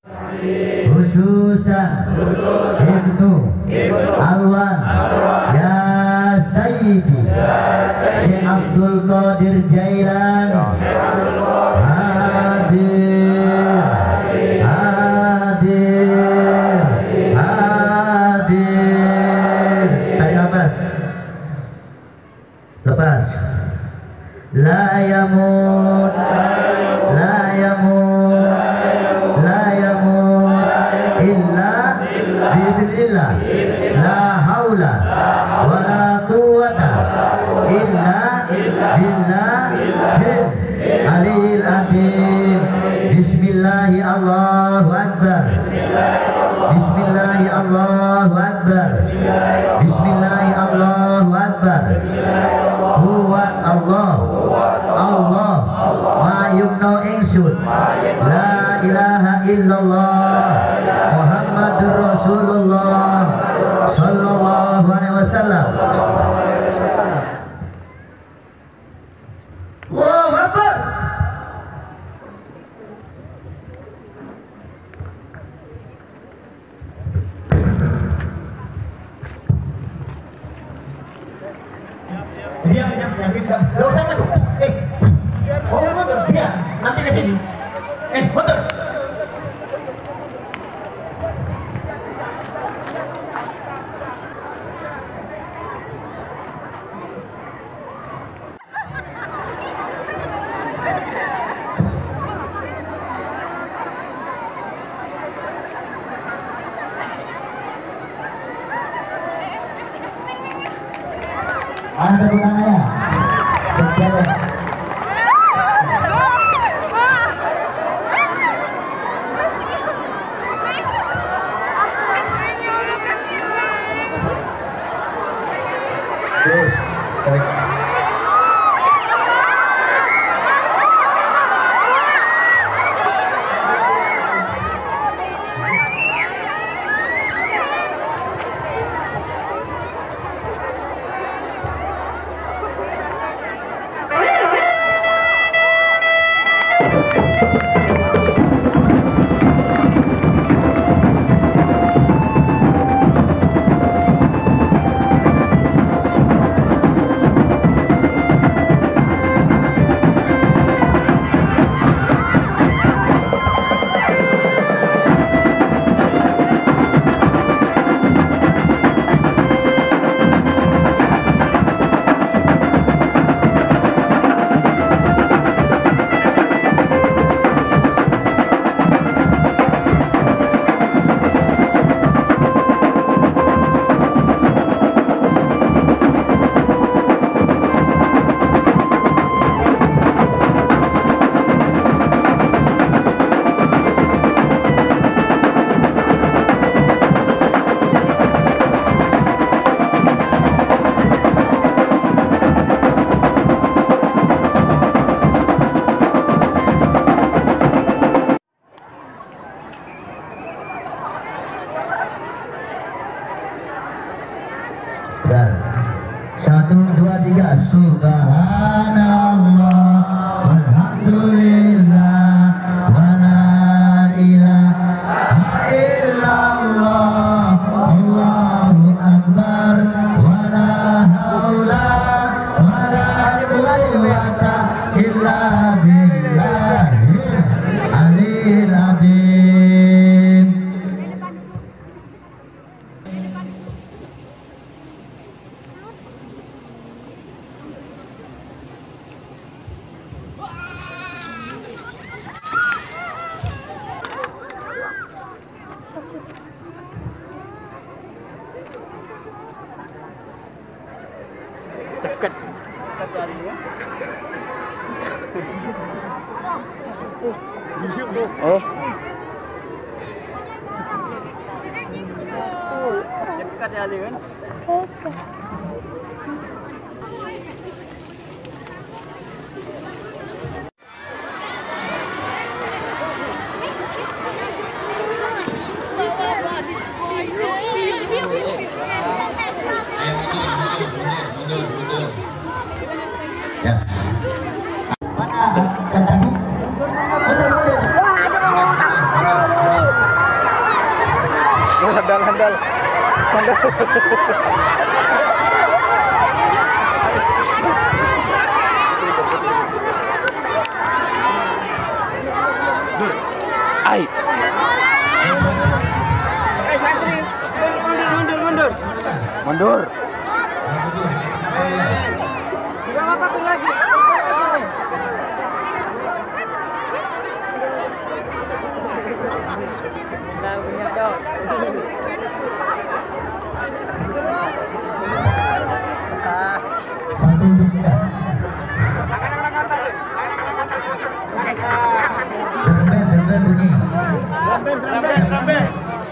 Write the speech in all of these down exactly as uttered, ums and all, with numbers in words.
khususan Ibnu Alwan ya Sayyidi Syekh Abdul Qadir Jailan hadir hadir hadir. Tarik nafas, lepas. La yamut la yamut la yamut illa bi'idznillah, la haula wa la quwwata illa billahil aliyil azim. Bismillahi Allahu akbar, Bismillahi Allahu akbar, Bismillahi Allahu akbar. Huwa Allah Allah ma yumna ingsun, la ilaha illallah Muhammadur Rasulullah sallallahu alaihi wasallam. Allahu akbar. Diam, diam, yang sini. Gak usah masuk. Eh, oh motor, diam. Nanti ke sini. Eh, motor. Ada tangannya. Berjalan. Terus. Dan satu dua tiga subhanallah walhamdulillah wala ilaha illallah Allahu akbar wala haula wala quwwata illa billahil aliyil azim. Dekat dekat kali ya. Oh. Dekat kali kan? Ya. Mana? Mundur, mundur. Ai. Eh santri, mundur mundur mundur. Mundur. Gak apa-apa lagi. Nah, punya dong. Satu tiga. Drum band, drum band bunyi. Drum band, drum band, drum band.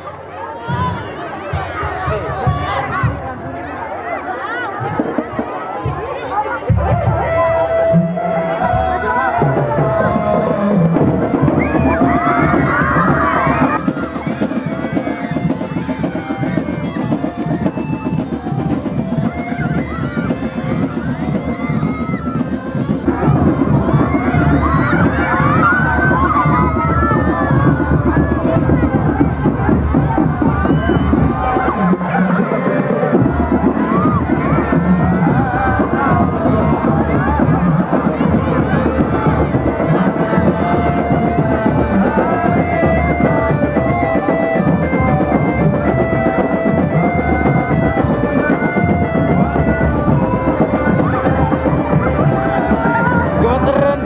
Gemeteran.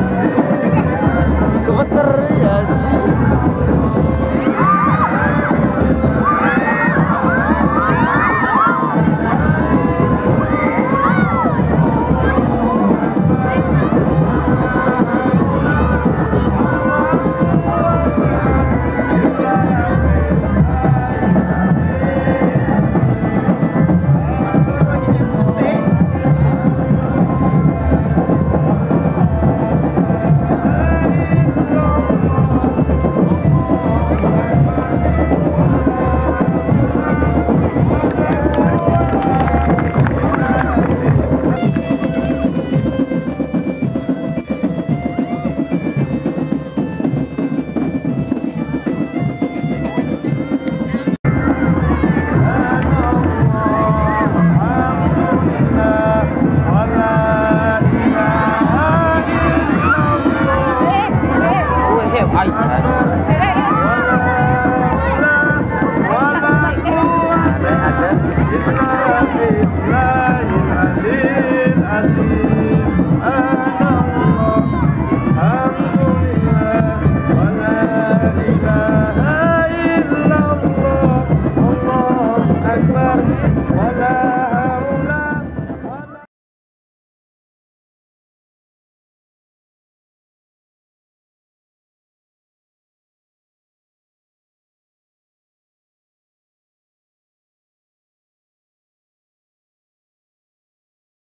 Gemeter ya sih. La